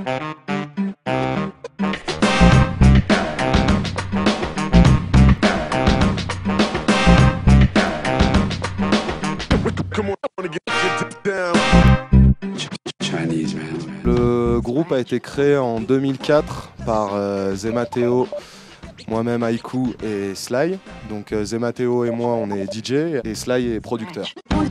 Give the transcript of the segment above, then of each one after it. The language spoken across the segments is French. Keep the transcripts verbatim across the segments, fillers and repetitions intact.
Le groupe a été créé en deux mille quatre par euh, Zemateo, moi-même Haiku et Sly. Donc euh, Zemateo et moi on est D J et Sly est producteur.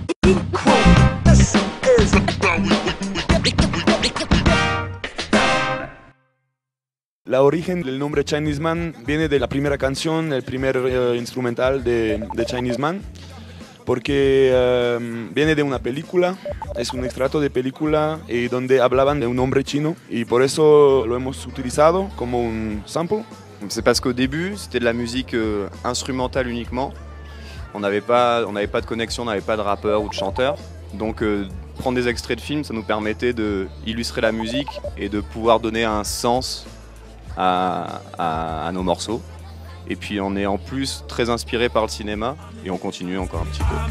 La origen del nombre Chinese Man viene de la primera canción, el primer uh, instrumental de, de Chinese Man, porque uh, viene de una película, es un extracto de película y donde hablaban de un hombre chino y por eso lo hemos utilizado como un sample. C'est parce qu'au début, c'était de la musique euh, instrumentale uniquement. On n'avait pas, on n'avait pas de connexion, on n'avait pas de rappeur ou de chanteur. Donc euh, prendre des extraits de films, ça nous permettait d'illustrer la musique et de pouvoir donner un sens à, à, à nos morceaux. Et puis on est en plus très inspiré par le cinéma et on continue encore un petit peu.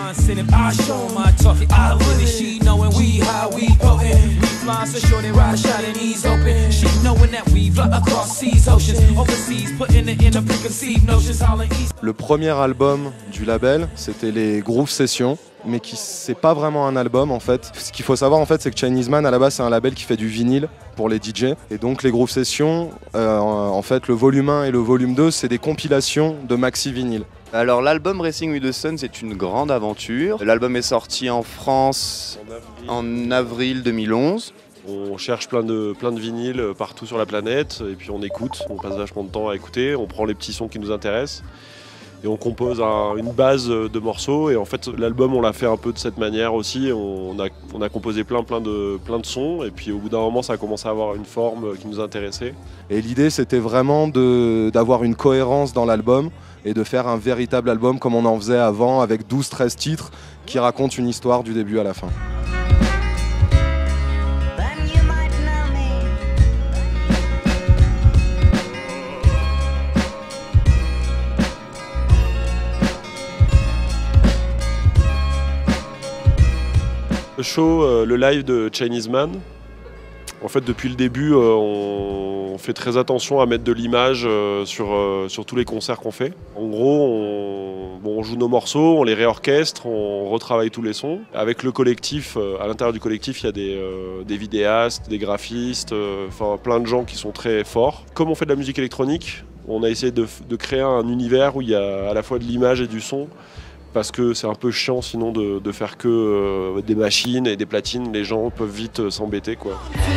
Le premier album du label, c'était les Groove Sessions, mais qui c'est pas vraiment un album en fait. Ce qu'il faut savoir en fait, c'est que Chinese Man à la base c'est un label qui fait du vinyle pour les D J. Et donc les Groove Sessions, euh, en fait le volume un et le volume deux, c'est des compilations de maxi vinyle. Alors l'album Racing with the Sun, c'est une grande aventure. L'album est sorti en France en avril, en avril deux mille onze. On cherche plein de, plein de vinyles partout sur la planète et puis on écoute, on passe vachement de temps à écouter, on prend les petits sons qui nous intéressent et on compose un, une base de morceaux. Et en fait l'album on l'a fait un peu de cette manière aussi, on a, on a composé plein, plein, de, plein de sons et puis au bout d'un moment ça a commencé à avoir une forme qui nous intéressait. Et l'idée c'était vraiment d'avoir une cohérence dans l'album et de faire un véritable album comme on en faisait avant avec douze treize titres qui racontent une histoire du début à la fin. Le show, euh, le live de Chinese Man, en fait depuis le début euh, on fait très attention à mettre de l'image euh, sur, euh, sur tous les concerts qu'on fait. En gros on, bon, on joue nos morceaux, on les réorchestre, on retravaille tous les sons. Avec le collectif, euh, à l'intérieur du collectif il y a des, euh, des vidéastes, des graphistes, euh, enfin plein de gens qui sont très forts. Comme on fait de la musique électronique, on a essayé de, de créer un univers où il y a à la fois de l'image et du son. Parce que c'est un peu chiant sinon de, de faire que euh, des machines et des platines, les gens peuvent vite euh, s'embêter quoi.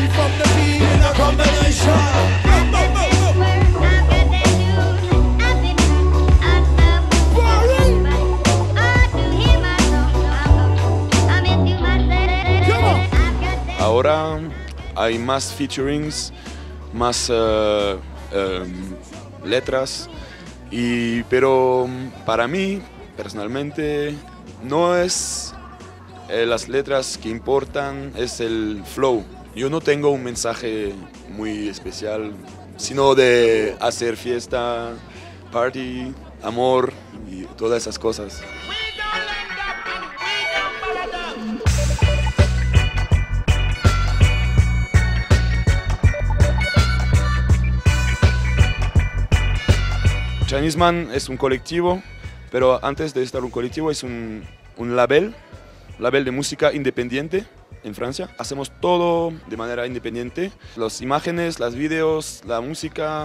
Ahora hay más featurings, más uh, um, letras, y, pero para mí personalmente no es eh, las letras que importan, es el flow. Yo no tengo un mensaje muy especial, sino de hacer fiesta, party, amor y todas esas cosas. Chinese Man es un colectivo, pero antes de estar un colectivo es un, un label, label de música independiente en Francia. Hacemos todo de manera independiente, las imágenes, los videos, la música.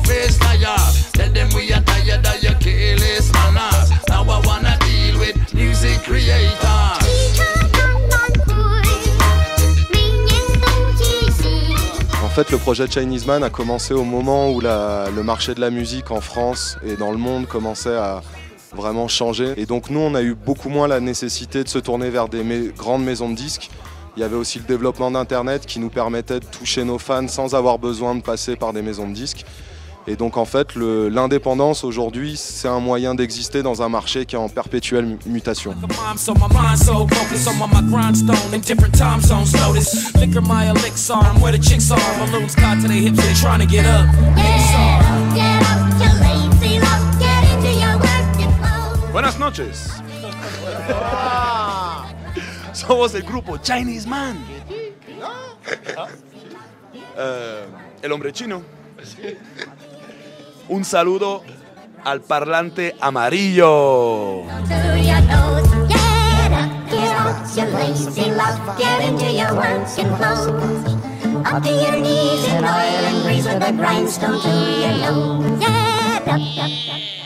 En fait, le projet Chinese Man a commencé au moment où la, le marché de la musique en France et dans le monde commençait à vraiment changer. Et donc nous, on a eu beaucoup moins la nécessité de se tourner vers des mé- grandes maisons de disques. Il y avait aussi le développement d'Internet qui nous permettait de toucher nos fans sans avoir besoin de passer par des maisons de disques. Et donc en fait, l'indépendance aujourd'hui, c'est un moyen d'exister dans un marché qui est en perpétuelle mutation. Buenas noches. Somos el grupo Chinese Man. eh, el hombre chino. Un saludo al parlante amarillo. Up to your knees in oil and grease with a grindstone to your nose. Yeah, up, up, up.